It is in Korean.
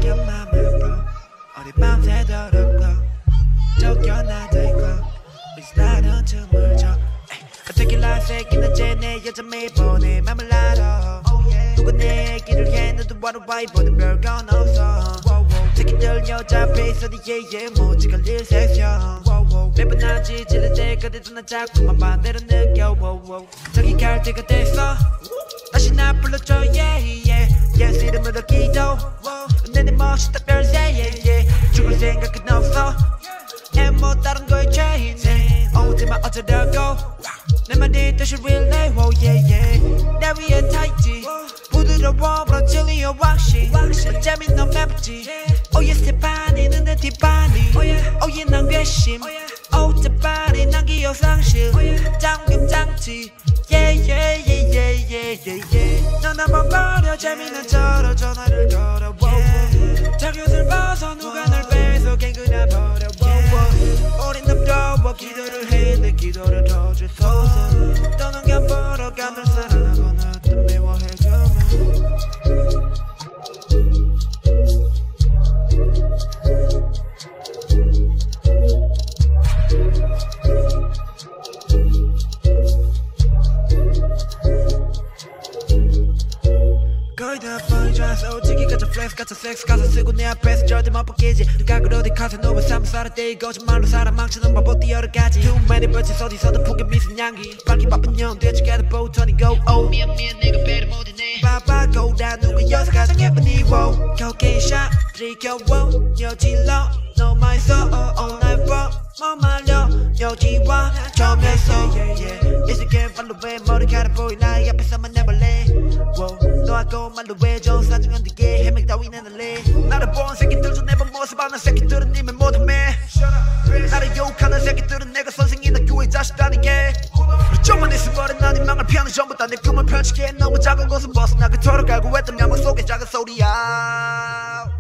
가벼운 맘을 풀어 어디 밤새도록 쫓겨나도 있고 비슷한 춤을 춰 어떻게 날새끼는 쟤네 여자 매일 보내 맘을 알아 누가 내 얘기를 해 너도 와라 이보는 별건 없어 새끼들 여자 앞에 있어도 예예 모지갈 일 섹션 매번 난 지질을 때 그래도 난 자꾸만 반대로 느껴 저기 갈 때가 됐어 다시 나 불러줘 예스 이름으로 기도 내내 멋있다 별세 죽을 생각은 없어 뭐 다른 거에 죄인네 오지마 어쩌려고 내 말이 다시 real life 내 위에 타있지 부드러워 브라질리아 왁시 어쩌면 넌 맵지 스테파니는 내 뒷반이 난 괘씸 오자발이 난 기억상실 잠금장치 넌 한번 버려 재미난 척으로 전화를 걸어 자기옷을 벗어 누가 널 뺏어 갱그나 버려 우린 납도워 기도를 해 내 기도를 더 주소서 떠넘겨버려 깜들 사랑하고 나도 미워해주면 거의 다 보여줘 솔직히 가짜 플렉스 가짜 섹스 가사 쓰고 내 앞에서 절대 못 바뀌지 누가 그러디 가서 너의 삶을 살아 때 거짓말로 살아 망치는 방법도 여러 가지 Too many bitches 어디서든 포기 미친 향기 밝기 바쁜 년 대충 보턴이 go 미안 내가 배를 못했네 바빠고 다 누가 여기서 가장 예쁜 이워 코케인 샷 들이켜워 여질러 너만 있어 all night for 뭐 말려 여기와 처음에서 인스타그램 팔로우에 머리카락 보이 나의 앞에서만 내볼래 너하고 말로 왜 좋은 사정한 뒤에 해명 따위는 할래 나를 본 새끼들 좀 내본 모습 아는 새끼들은 님을 못함해 나를 욕하는 새끼들은 내가 선생이나 교회 자식 아니게 좀만 있으면 난 희망을 피하는 전부 다 내 꿈을 펼치기에 너무 작은 곳은 벗어나 그토록 알고 했던 야망 속에 작은 소리야